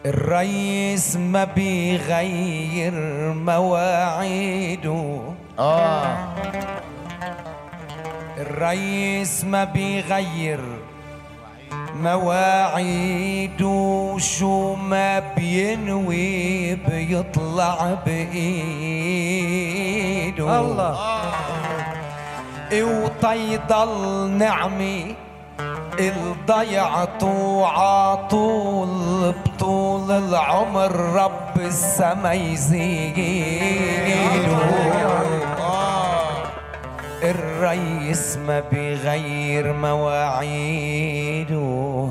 الريس ما بيغير مواعيده. الريس ما بيغير مواعيده، شو ما بينوي بيطلع بإيده. الله وطيضل نعمي الضيعته عطول بطول العمر، رب السما يزيده. الريس ما بيغير مواعيده،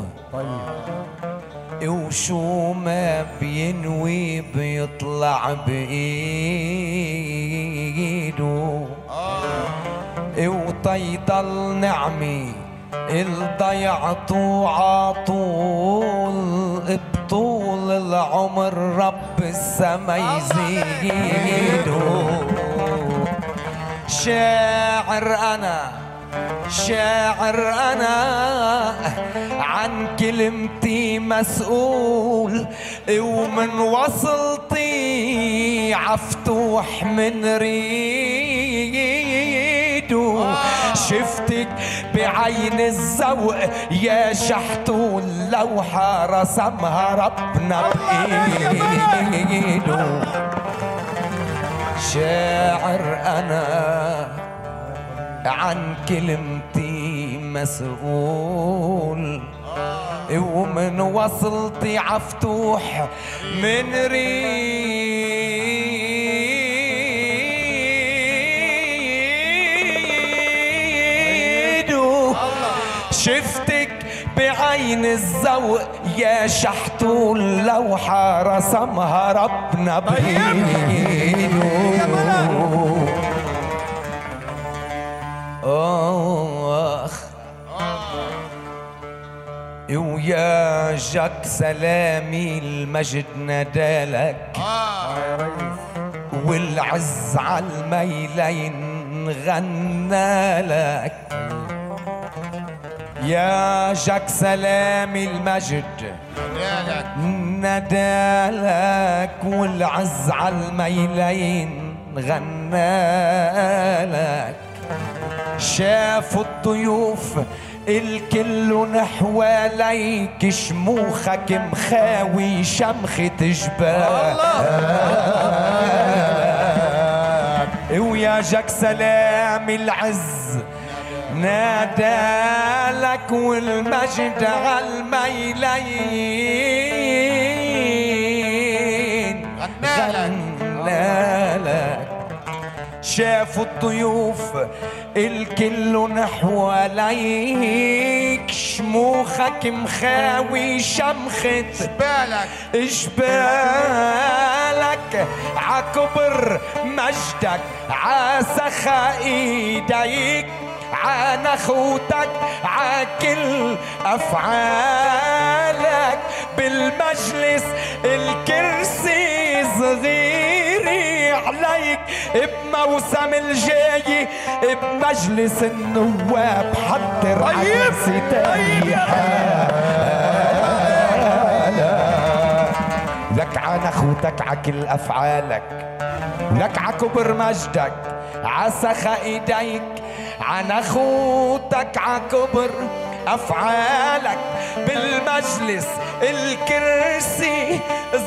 وشو ما بينوي بيطلع بإيده. وطيضل نعمي الضيعته عطول بطول العمر، رب السما يزيده. شاعر أنا عن كلمتي مسؤول، ومن وصلتي عفتوح من ريده. شفتك بعين الذوق يا شحتول، لوحة رسمها ربنا بإيده. شاعر أنا عن كلمتي مسؤول، ومن وصلتي عفتوح من ريده. شفتك بعين الذوق يا شحتول، لوحة رسمها ربنا بإيده. ويا جاك سلامي المجد نادالك، والعز عالميلين غنالك. يا جاك سلامي المجد نادالك، والعز عالميلين غنالك. شافوا الضيوف الكل نحواليك، شموخك مخاوي شمخة جبالك. ويا جاك سلام العز نادالك، والمجد عالميلين غنالك. شافوا الضيوف الكل نحواليك، شموخك مخاوي شمخة جبالك. عكبر مجدك عسخا ايديك، عن اخوتك عكل افعالك. بالمجلس الكرسي صغير عليك، بموسم الجاي بمجلس النواب حضر عكسي تاني حالك. لك عن اخوتك عكل افعالك، ولك عكبر مجدك عسخ ايديك. عن اخوتك عكبر افعالك، بالمجلس الكرسي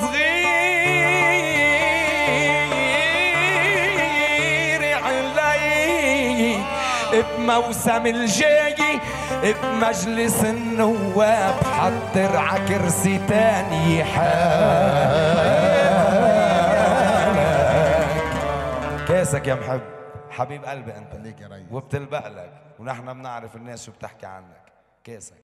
صغير علي. بموسم الجاي بمجلس النواب حضر عكرسي تاني حالك. كاسك يا محب، حبيب قلبي انت، خليك يا ريس، وبتلبق لك، ونحن بنعرف الناس شو بتحكي عنك. كاسك.